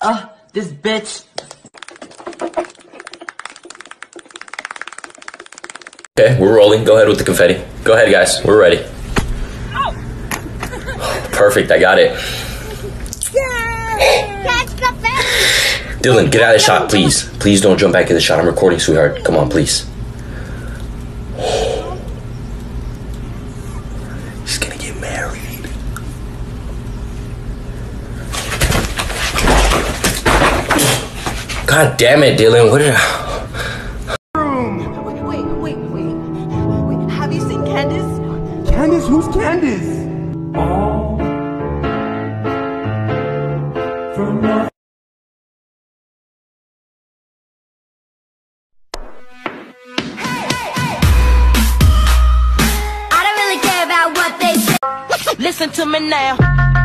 This bitch. Okay, we're rolling. Go ahead with the confetti. Go ahead, guys. We're ready. Perfect, I got it. Dylan, get out of the shot, please. Please don't jump back in the shot. I'm recording, sweetheart. Come on, please. She's gonna get married. God damn it, Dylan. What did I... Wait. Have you seen Candace? Candace? Who's Candace? All for nothing. I don't really care about what they say. Listen to me now.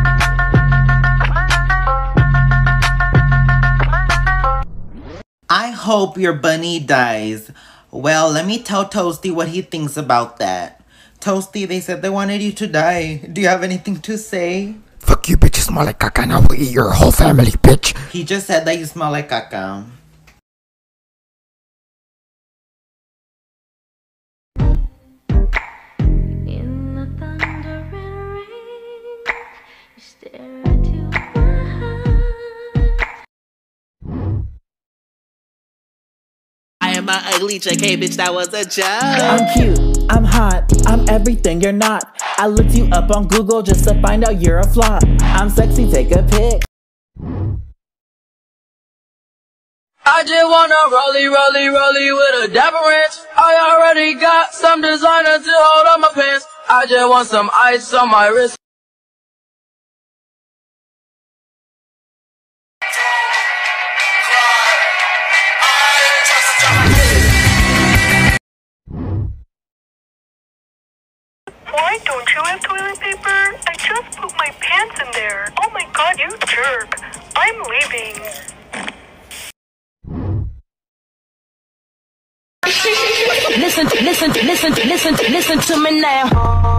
I hope your bunny dies. Well, let me tell Toasty what he thinks about that. Toasty, they said they wanted you to die. Do you have anything to say? Fuck you, bitch. You smell like caca and I will eat your whole family, bitch. He just said that you smell like caca. In the thundering rain, you stare into my eyes. I am my ugly JK, bitch, that was a joke. I'm cute, I'm hot, I'm everything you're not. I looked you up on Google just to find out you're a flop. I'm sexy, take a pic. I just wanna rollie with a dapper ranch. I already got some designer to hold up my pants. I just want some ice on my wrist. Why don't you have toilet paper? I just put my pants in there. Oh my god, you jerk. I'm leaving. Listen to me now.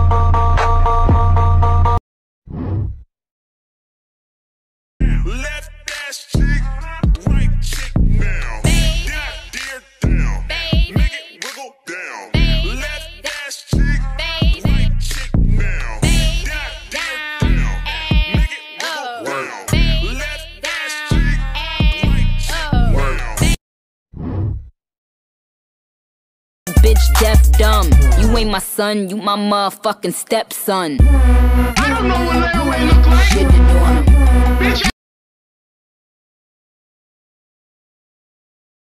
Left ass chick, right chick now. That dear down. Make it wiggle down. Left ass chick, right chick now. That dear down. Make it wiggle down. Left ass chick, right chick now. Bitch, deaf, dumb. You ain't my son, you my motherfucking stepson. I don't know what that way look like. Shit to do on him.